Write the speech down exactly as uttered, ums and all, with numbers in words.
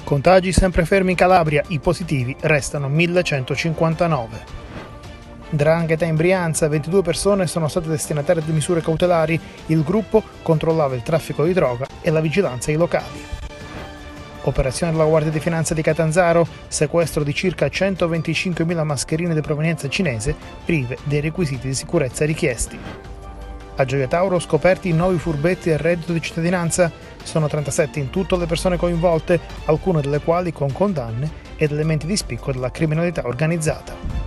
Contagi sempre fermi in Calabria, i positivi restano millecentocinquantanove. 'Ndrangheta in Brianza, ventidue persone sono state destinatarie di misure cautelari, il gruppo controllava il traffico di droga e la vigilanza ai locali. Operazione della Guardia di Finanza di Catanzaro, sequestro di circa centoventicinquemila mascherine di provenienza cinese prive dei requisiti di sicurezza richiesti. A Gioia Tauro scoperti nuovi furbetti del reddito di cittadinanza, sono trentasette in tutto le persone coinvolte, alcune delle quali con condanne ed elementi di spicco della criminalità organizzata.